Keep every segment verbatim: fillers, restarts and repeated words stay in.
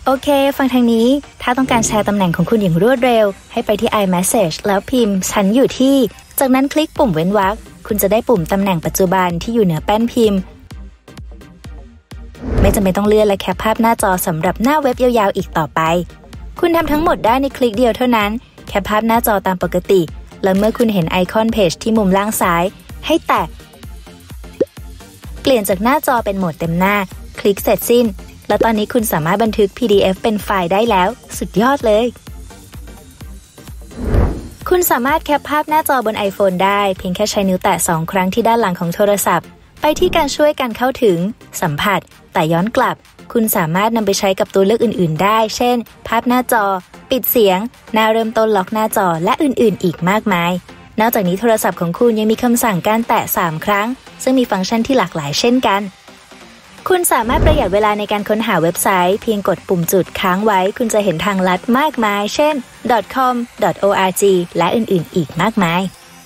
โอเคฟังทางนี้ถ้าต้องการแชร์ตำแหน่งของคุณอย่างรวดเร็วให้ไปที่ iMessage แล้วพิมพ์ฉันอยู่ที่จากนั้นคลิกปุ่มเว้นวรรคคุณจะได้ปุ่มตำแหน่งปัจจุบันที่อยู่เหนือแป้นพิมพ์ไม่จำเป็นต้องเลื่อนและแคปภาพหน้าจอสำหรับหน้าเว็บยาวๆอีกต่อไปคุณทำทั้งหมดได้ในคลิกเดียวเท่านั้นแคปภาพหน้าจอตามปกติแล้วเมื่อคุณเห็นไอคอนเพจที่มุมล่างซ้ายให้แตะเปลี่ยนจากหน้าจอเป็นโหมดเต็มหน้าคลิกเสร็จสิ้นและตอนนี้คุณสามารถบันทึก พี ดี เอฟ เป็นไฟล์ได้แล้วสุดยอดเลยคุณสามารถแคปภาพหน้าจอบน iPhone ได้เพียงแค่ใช้นิ้วแตะสองครั้งที่ด้านหลังของโทรศัพท์ไปที่การช่วยการเข้าถึงสัมผัสแต่ย้อนกลับคุณสามารถนำไปใช้กับตัวเลือกอื่นๆได้เช่นภาพหน้าจอปิดเสียงหน้าเริ่มต้นล็อกหน้าจอและอื่นๆอีกมากมายนอกจากนี้โทรศัพท์ของคุณยังมีคำสั่งการแตะสามครั้งซึ่งมีฟังก์ชันที่หลากหลายเช่นกันคุณสามารถประหยัดเวลาในการค้นหาเว็บไซต์เพียงกดปุ่มจุดค้างไว้คุณจะเห็นทางลัดมากมายเช่น .com .org และอื่นๆอีกมากมาย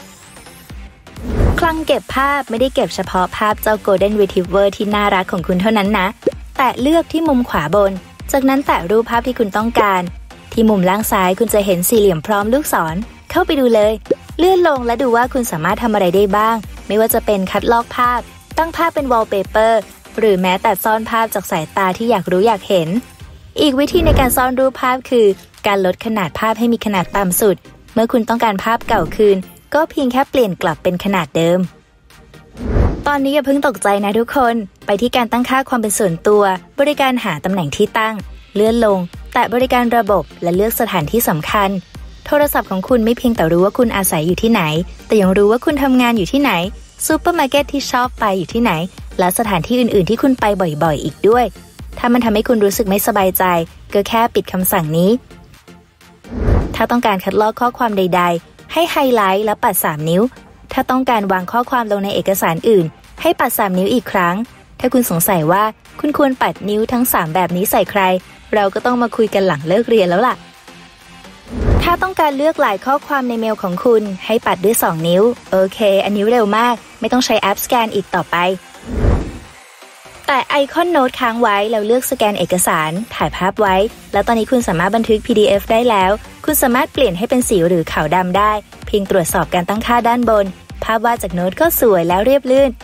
คลังเก็บภาพไม่ได้เก็บเฉพาะภาพเจ้า Golden Retriever ที่น่ารักของคุณเท่านั้นนะแตะเลือกที่มุมขวาบนจากนั้นแตะรูปภาพที่คุณต้องการที่มุมล่างซ้ายคุณจะเห็นสี่เหลี่ยมพร้อมลูกศรเข้าไปดูเลยเลื่อนลงและดูว่าคุณสามารถทำอะไรได้บ้างไม่ว่าจะเป็นคัดลอกภาพตั้งภาพเป็น Wallpaper หรือแม้แต่ซ่อนภาพจากสายตาที่อยากรู้อยากเห็นอีกวิธีในการซ่อนรูปภาพคือการลดขนาดภาพให้มีขนาดต่ำสุดเมื่อคุณต้องการภาพเก่าคืนก็เพียงแค่เปลี่ยนกลับเป็นขนาดเดิมตอนนี้อย่าเพิ่งตกใจนะทุกคนไปที่การตั้งค่าความเป็นส่วนตัวบริการหาตำแหน่งที่ตั้งเลื่อนลงแตะบริการระบบและเลือกสถานที่สำคัญโทรศัพท์ของคุณไม่เพียงแต่รู้ว่าคุณอาศัยอยู่ที่ไหนแต่ยังรู้ว่าคุณทำงานอยู่ที่ไหนซูเปอร์มาร์เก็ตที่ชอบไปอยู่ที่ไหนและสถานที่อื่นๆที่คุณไปบ่อยๆอีกด้วยถ้ามันทำให้คุณรู้สึกไม่สบายใจก็แค่ปิดคำสั่งนี้ถ้าต้องการคัดลอกข้อความใดๆให้ไฮไลท์และปัดสามนิ้วถ้าต้องการวางข้อความลงในเอกสารอื่นให้ปัดสามนิ้วอีกครั้งถ้าคุณสงสัยว่าคุณควรปัดนิ้วทั้งสามแบบนี้ใส่ใครเราก็ต้องมาคุยกันหลังเลิกเรียนแล้วล่ะถ้าต้องการเลือกหลายข้อความในเมลของคุณให้ปัดด้วยสองนิ้วโอเคอันนี้เร็วมากไม่ต้องใช้แอปสแกนอีกต่อไปแต่ไอคอนโน้ตค้างไว้แล้วเลือกสแกนเอกสารถ่ายภาพไว้แล้วตอนนี้คุณสามารถบันทึก พี ดี เอฟ ได้แล้วคุณสามารถเปลี่ยนให้เป็นสีหรือขาวดำได้เพียงตรวจสอบการตั้งค่าด้านบนภาพวาดจากโน้ตก็สวยแล้วเรียบลื่น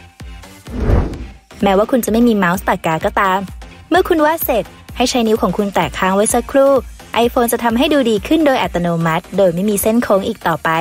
แม้ว่าคุณจะไม่มีเมาส์ปากกาก็ตามเมื่อคุณวาดเสร็จให้ใช้นิ้วของคุณแตะค้างไว้สักครู่ iPhone จะทำให้ดูดีขึ้นโดยอัตโนมัติโดยไม่มีเส้นโค้งอีกต่อไป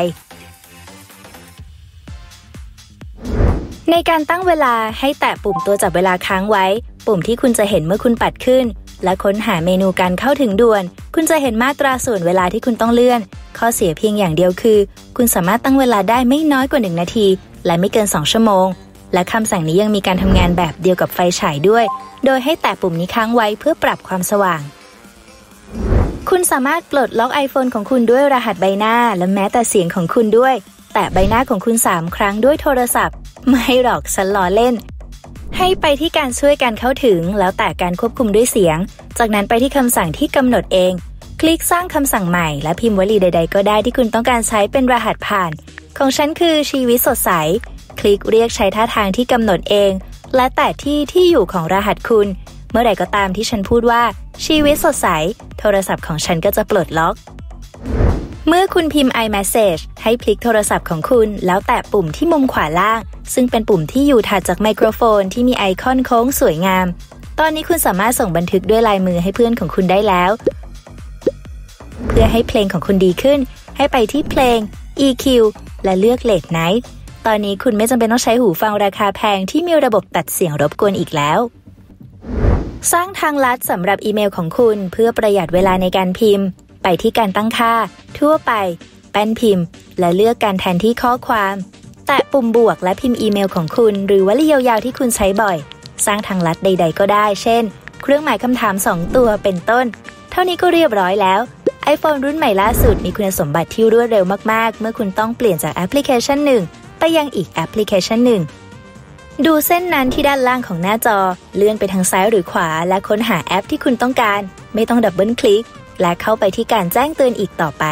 ในการตั้งเวลาให้แตะปุ่มตัวจับเวลาค้างไว้ปุ่มที่คุณจะเห็นเมื่อคุณปัดขึ้นและค้นหาเมนูการเข้าถึงด่วนคุณจะเห็นมาตราส่วนเวลาที่คุณต้องเลื่อนข้อเสียเพียงอย่างเดียวคือคุณสามารถตั้งเวลาได้ไม่น้อยกว่าหนึ่งนาทีและไม่เกินสองชั่วโมงและคำสั่งนี้ยังมีการทำงานแบบเดียวกับไฟฉายด้วยโดยให้แตะปุ่มนี้ค้างไว้เพื่อปรับความสว่างคุณสามารถปลดล็อก iPhone ของคุณด้วยรหัสใบหน้าและแม้แต่เสียงของคุณด้วยแตะใบหน้าของคุณสามครั้งด้วยโทรศัพท์ไม่หรอกฉันล้อเล่นให้ไปที่การช่วยการเข้าถึงแล้วแตะการควบคุมด้วยเสียงจากนั้นไปที่คำสั่งที่กำหนดเองคลิกสร้างคำสั่งใหม่และพิมพ์วลีใดๆก็ได้ที่คุณต้องการใช้เป็นรหัสผ่านของฉันคือชีวิตสดใสคลิกเรียกใช้ท่าทางที่กำหนดเองและแตะที่ที่อยู่ของรหัสคุณเมื่อไหร่ก็ตามที่ฉันพูดว่าชีวิตสดใสโทรศัพท์ของฉันก็จะปลดล็อกเมื่อคุณพิมพ์ iMessage ให้พลิกโทรศัพท์ของคุณแล้วแตะปุ่มที่มุมขวาล่างซึ่งเป็นปุ่มที่อยู่ถัดจากไมโครโฟนที่มีไอคอนโค้งสวยงามตอนนี้คุณสามารถส่งบันทึกด้วยลายมือให้เพื่อนของคุณได้แล้วเพื่อให้เพลงของคุณดีขึ้นให้ไปที่เพลง อี คิว และเลือก Late Night ตอนนี้คุณไม่จำเป็นต้องใช้หูฟังราคาแพงที่มีระบบตัดเสียงรบกวนอีกแล้วสร้างทางลัดสำหรับอีเมลของคุณเพื่อประหยัดเวลาในการพิมพ์ไปที่การตั้งค่าทั่วไปแป้นพิมพ์และเลือกการแทนที่ข้อความแตะปุ่มบวกและพิมพ์อีเมลของคุณหรือวลียาวๆที่คุณใช้บ่อยสร้างทางลัดใดๆก็ได้เช่นเครื่องหมายคำถามสองตัวเป็นต้นเท่านี้ก็เรียบร้อยแล้ว iPhone รุ่นใหม่ล่าสุดมีคุณสมบัติที่รวดเร็วมากๆเมื่อคุณต้องเปลี่ยนจากแอปพลิเคชันหนึ่งไปยังอีกแอปพลิเคชันหนึ่งดูเส้นนั้นที่ด้านล่างของหน้าจอเลื่อนไปทางซ้ายหรือขวาและค้นหาแอปที่คุณต้องการไม่ต้องดับเบิลคลิกและเข้าไปที่การแจ้งเตือนอีกต่อไป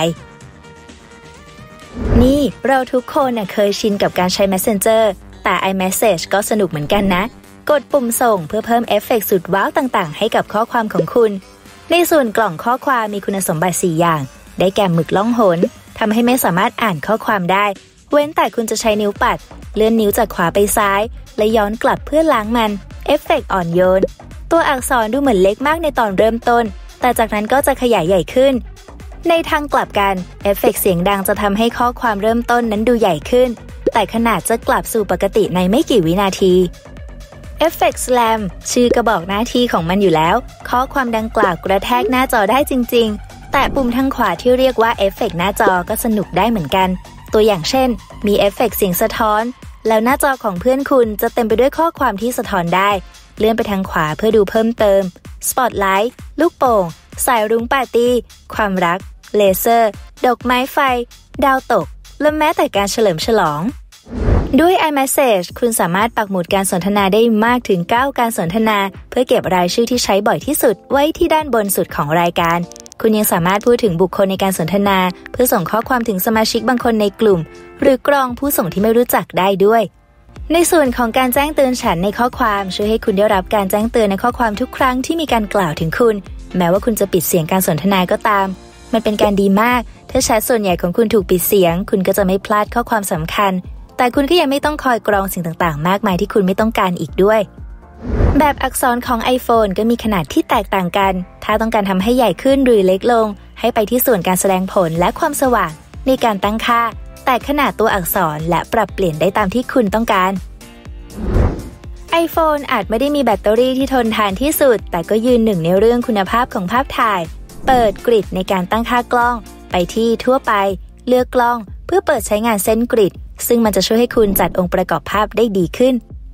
นี่เราทุกคนน่ะเคยชินกับการใช้ Messenger แต่ iMessage ก็สนุกเหมือนกันนะกดปุ่มส่งเพื่อเพิ่มเอฟเฟกต์สุดว้าวต่างๆให้กับข้อความของคุณในส่วนกล่องข้อความมีคุณสมบัติสี่อย่างได้แก่หมึกล่องหนทำให้ไม่สามารถอ่านข้อความได้เว้นแต่คุณจะใช้นิ้วปัดเลื่อนนิ้วจากขวาไปซ้ายและย้อนกลับเพื่อล้างมันเอฟเฟกต์อ่อนโยนตัวอักษรดูเหมือนเล็กมากในตอนเริ่มต้นแต่จากนั้นก็จะขยายใหญ่ขึ้นในทางกลับกันเอฟเฟกต์เสียงดังจะทำให้ข้อความเริ่มต้นนั้นดูใหญ่ขึ้นแต่ขนาดจะกลับสู่ปกติในไม่กี่วินาทีเอฟเฟกต์ Slam ชื่อก็บอกหน้าที่ของมันอยู่แล้วข้อความดังกล่าวกระแทกหน้าจอได้จริงๆแต่ปุ่มทางขวาที่เรียกว่าเอฟเฟกต์หน้าจอก็สนุกได้เหมือนกันตัวอย่างเช่นมีเอฟเฟกต์เสียงสะท้อนแล้วหน้าจอของเพื่อนคุณจะเต็มไปด้วยข้อความที่สะท้อนได้เลื่อนไปทางขวาเพื่อดูเพิ่มเติมสปอตไลท์ลูกโป่งสายรุ้งปาร์ตี้ความรักเลเซอร์ดอกไม้ไฟดาวตกและแม้แต่การเฉลิมฉลองด้วย iMessage คุณสามารถปักหมุดการสนทนาได้มากถึงเก้าการสนทนาเพื่อเก็บรายชื่อที่ใช้บ่อยที่สุดไว้ที่ด้านบนสุดของรายการคุณยังสามารถพูดถึงบุคคลในการสนทนาเพื่อส่งข้อความถึงสมาชิกบางคนในกลุ่มหรือกรองผู้ส่งที่ไม่รู้จักได้ด้วยในส่วนของการแจ้งเตือนฉันในข้อความช่วยให้คุณได้รับการแจ้งเตือนในข้อความทุกครั้งที่มีการกล่าวถึงคุณแม้ว่าคุณจะปิดเสียงการสนทนาก็ตามมันเป็นการดีมากถ้าแชทส่วนใหญ่ของคุณถูกปิดเสียงคุณก็จะไม่พลาดข้อความสำคัญแต่คุณก็ยังไม่ต้องคอยกรองสิ่งต่างๆมากมายที่คุณไม่ต้องการอีกด้วยแบบอักษรของ iPhone ก็มีขนาดที่แตกต่างกันถ้าต้องการทำให้ใหญ่ขึ้นหรือเล็กลงให้ไปที่ส่วนการแสดงผลและความสว่างในการตั้งค่าแต่ขนาดตัวอักษรและปรับเปลี่ยนได้ตามที่คุณต้องการ iPhone อาจไม่ได้มีแบตเตอรี่ที่ทนทานที่สุดแต่ก็ยืนหนึ่งในเรื่องคุณภาพของภาพถ่ายเปิดกริดในการตั้งค่ากล้องไปที่ทั่วไปเลือกกล้องเพื่อเปิดใช้งานเส้นกริดซึ่งมันจะช่วยให้คุณจัดองค์ประกอบภาพได้ดีขึ้น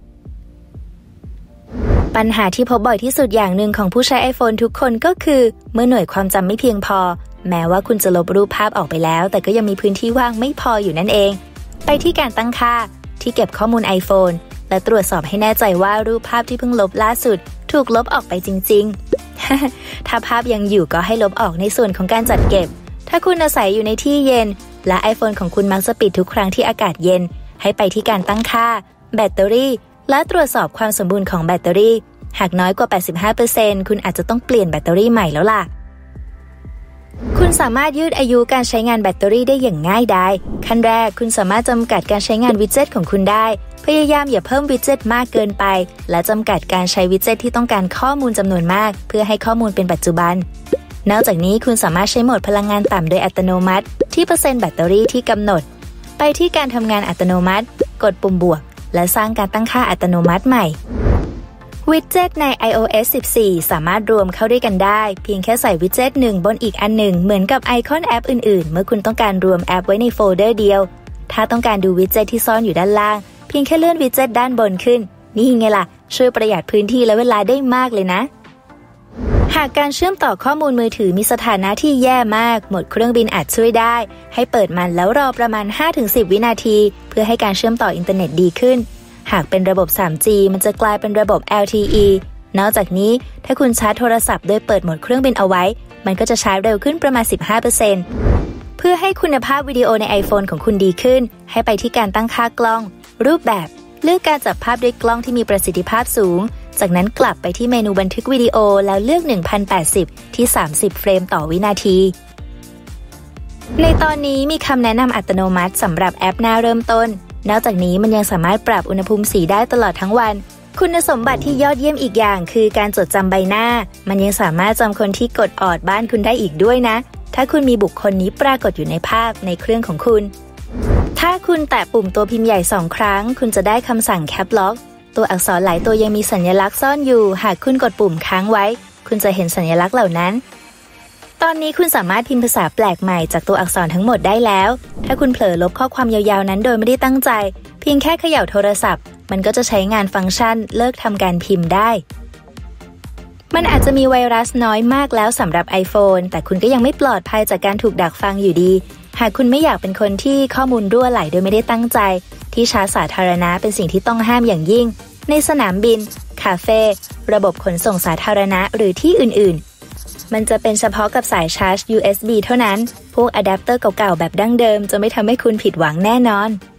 ปัญหาที่พบบ่อยที่สุดอย่างหนึ่งของผู้ใช้ iPhone ทุกคนก็คือเมื่อหน่วยความจำไม่เพียงพอแม้ว่าคุณจะลบรูปภาพออกไปแล้วแต่ก็ยังมีพื้นที่ว่างไม่พออยู่นั่นเองไปที่การตั้งค่าที่เก็บข้อมูล iPhone และตรวจสอบให้แน่ใจว่ารูปภาพที่เพิ่งลบล่าสุดถูกลบออกไปจริงๆ ถ้าภาพยังอยู่ก็ให้ลบออกในส่วนของการจัดเก็บถ้าคุณอาศัยอยู่ในที่เย็นและ iPhone ของคุณมักจะปิดทุกครั้งที่อากาศเย็นให้ไปที่การตั้งค่าแบตเตอรี่และตรวจสอบความสมบูรณ์ของแบตเตอรี่หากน้อยกว่า แปดสิบห้าเปอร์เซ็นต์ คุณอาจจะต้องเปลี่ยนแบตเตอรี่ใหม่แล้วล่ะคุณสามารถยืดอายุการใช้งานแบตเตอรี่ได้อย่างง่ายดายขั้นแรกคุณสามารถจำกัดการใช้งานวิดเจ็ตของคุณได้พยายามอย่าเพิ่มวิดเจ็ตมากเกินไปและจำกัดการใช้วิดเจ็ตที่ต้องการข้อมูลจำนวนมากเพื่อให้ข้อมูลเป็นปัจจุบันนอกจากนี้คุณสามารถใช้โหมดพลังงานต่ำโดยอัตโนมัติที่เปอร์เซ็นต์แบตเตอรี่ที่กำหนดไปที่การทำงานอัตโนมัติกดปุ่มบวกและสร้างการตั้งค่าอัตโนมัติใหม่วิดเจ็ตใน ไอ โอ เอส สิบสี่ สามารถรวมเข้าด้วยกันได้เพียงแค่ใส่วิดเจ็ตหนึ่งบนอีกอันหนึ่งเหมือนกับไอคอนแอปอื่นๆเมื่อคุณต้องการรวมแอปไว้ในโฟลเดอร์เดียวถ้าต้องการดูวิดเจ็ตที่ซ่อนอยู่ด้านล่างเพียงแค่เลื่อนวิดเจ็ตด้านบนขึ้นนี่ไงล่ะช่วยประหยัดพื้นที่และเวลาได้มากเลยนะหากการเชื่อมต่อข้อมูลมือถือมีสถานะที่แย่มากโหมดเครื่องบินอาจช่วยได้ให้เปิดมันแล้วรอประมาณ ห้าถึงสิบ วินาทีเพื่อให้การเชื่อมต่ออินเทอร์เน็ตดีขึ้นหากเป็นระบบ ทรีจี มันจะกลายเป็นระบบ แอล ที อี นอกจากนี้ถ้าคุณชาร์จโทรศัพท์โดยเปิดโหมดเครื่องบินเอาไว้มันก็จะชาร์จเร็วขึ้นประมาณ สิบห้าเปอร์เซ็นต์ เพื่อให้คุณภาพวิดีโอใน iPhone ของคุณดีขึ้นให้ไปที่การตั้งค่ากล้องรูปแบบเลือกการจับภาพด้วยกล้องที่มีประสิทธิภาพสูงจากนั้นกลับไปที่เมนูบันทึกวิดีโอแล้วเลือก หนึ่งพันแปดสิบ ที่ สามสิบ เฟรมต่อวินาทีในตอนนี้มีคำแนะนำอัตโนมัติสำหรับแอปหน้าเริ่มต้นนอกจากนี้มันยังสามารถปรับอุณหภูมิสีได้ตลอดทั้งวันคุณสมบัติที่ยอดเยี่ยมอีกอย่างคือการจดจำใบหน้ามันยังสามารถจำคนที่กดออดบ้านคุณได้อีกด้วยนะถ้าคุณมีบุคคลนี้ปรากฏอยู่ในภาพในเครื่องของคุณถ้าคุณแตะปุ่มตัวพิมพ์ใหญ่สองครั้งคุณจะได้คำสั่งแคปล็อกตัวอักษรหลายตัวยังมีสัญลักษณ์ซ่อนอยู่หากคุณกดปุ่มค้างไว้คุณจะเห็นสัญลักษณ์เหล่านั้นตอนนี้คุณสามารถพิมพ์ภาษาแปลกใหม่จากตัวอักษรทั้งหมดได้แล้วถ้าคุณเผลอลบข้อความยาวๆนั้นโดยไม่ได้ตั้งใจเพียงแค่เขย่าโทรศัพท์มันก็จะใช้งานฟังก์ชันเลิกทำการพิมพ์ได้มันอาจจะมีไวรัสน้อยมากแล้วสำหรับ iPhone แต่คุณก็ยังไม่ปลอดภัยจากการถูกดักฟังอยู่ดีหากคุณไม่อยากเป็นคนที่ข้อมูลรั่วไหลโดยไม่ได้ตั้งใจที่ชาร์จสาธารณะเป็นสิ่งที่ต้องห้ามอย่างยิ่งในสนามบินคาเฟ่ระบบขนส่งสาธารณะหรือที่อื่นๆมันจะเป็นเฉพาะกับสายชาร์จ ยู เอส บี เท่านั้นพวกอะแดปเตอร์เก่าๆแบบดั้งเดิมจะไม่ทำให้คุณผิดหวังแน่นอน